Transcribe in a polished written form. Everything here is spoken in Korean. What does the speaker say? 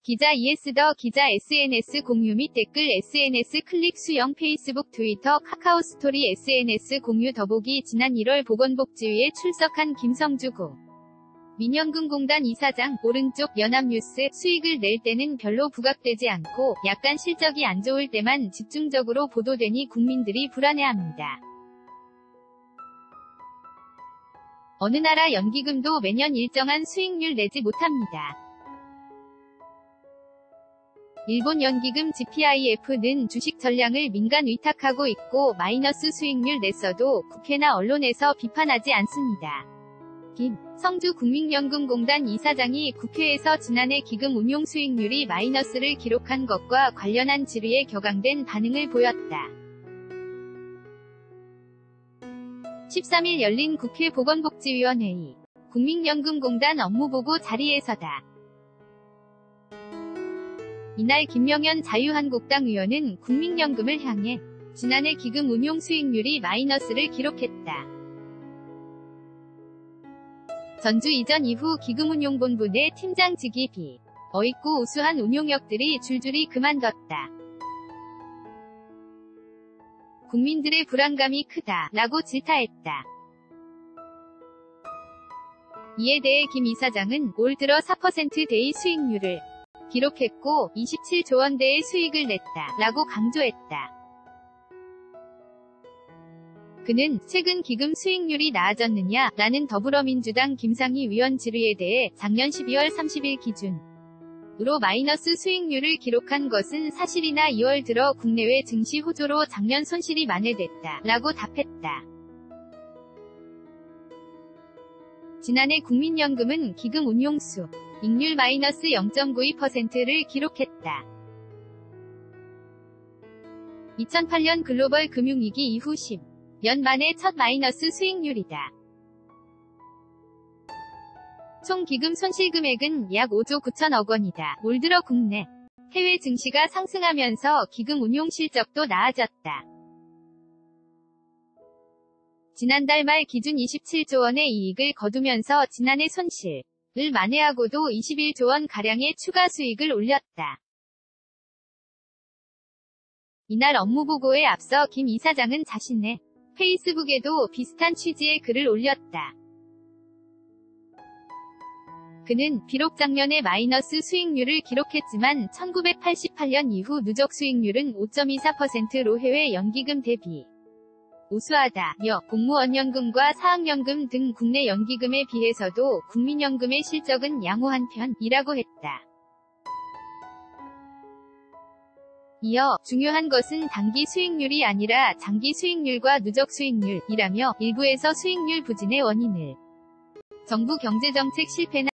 기자 더 기자 SNS 공유 및 댓글 SNS 클릭 수영 페이스북 트위터 카카오 스토리 SNS 공유 더보기 지난 1월 보건복지위에 출석한 김성주 민연금공단 이사장 오른쪽 연합뉴스 수익을 낼 때는 별로 부각되지 않고 약간 실적이 안 좋을 때만 집중적으로 보도되니 국민들이 불안해합니다. 어느 나라 연기금도 매년 일정한 수익률 내지 못합니다. 일본 연기금 GPIF는 주식 전량을 민간 위탁하고 있고 마이너스 수익률 냈어도 국회나 언론에서 비판하지 않습니다. 김성주 국민연금공단 이사장이 국회에서 지난해 기금 운용 수익률이 마이너스를 기록한 것과 관련한 질의에 격앙된 반응을 보였다. 13일 열린 국회 보건복지위원회의 국민연금공단 업무보고 자리에서다. 이날 김명현 자유한국당 의원은 국민연금을 향해 지난해 기금 운용 수익률이 마이너스를 기록했다. 전주 이전 이후 기금운용본부 내 팀장직이 어있고 우수한 운용역들이 줄줄이 그만뒀다. 국민들의 불안감이 크다 라고 질타했다. 이에 대해 김 이사장은 올 들어 4%대의 수익률을 기록했고 27조 원대의 수익을 냈다 라고 강조했다. 그는 최근 기금 수익률이 나아졌느냐 라는 더불어민주당 김상희 의원 질의에 대해 작년 12월 30일 기준으로 마이너스 수익률을 기록한 것은 사실이나 2월 들어 국내외 증시 호조로 작년 손실이 만회됐다 라고 답했다. 지난해 국민연금은 기금 운용수 익률 마이너스 0.92%를 기록했다. 2008년 글로벌 금융위기 이후 10년 만에 첫 마이너스 수익률이다. 총 기금 손실 금액은 약 5조 9천억 원이다. 올 들어 국내, 해외 증시가 상승하면서 기금 운용 실적도 나아졌다. 지난달 말 기준 27조 원의 이익을 거두면서 지난해 손실을 만회하고도 21조 원 가량의 추가 수익을 올렸다. 이날 업무보고에 앞서 김 이사장은 자신의 페이스북에도 비슷한 취지의 글을 올렸다. 그는 비록 작년에 마이너스 수익률을 기록했지만 1988년 이후 누적 수익률은 5.24%로 해외 연기금 대비 우수하다며 공무원연금과 사학연금 등 국내 연기금에 비해서도 국민연금의 실적은 양호한 편이라고 했다. 이어 중요한 것은 단기 수익률이 아니라 장기 수익률과 누적 수익률이라며 일부에서 수익률 부진의 원인을 정부 경제정책 실패나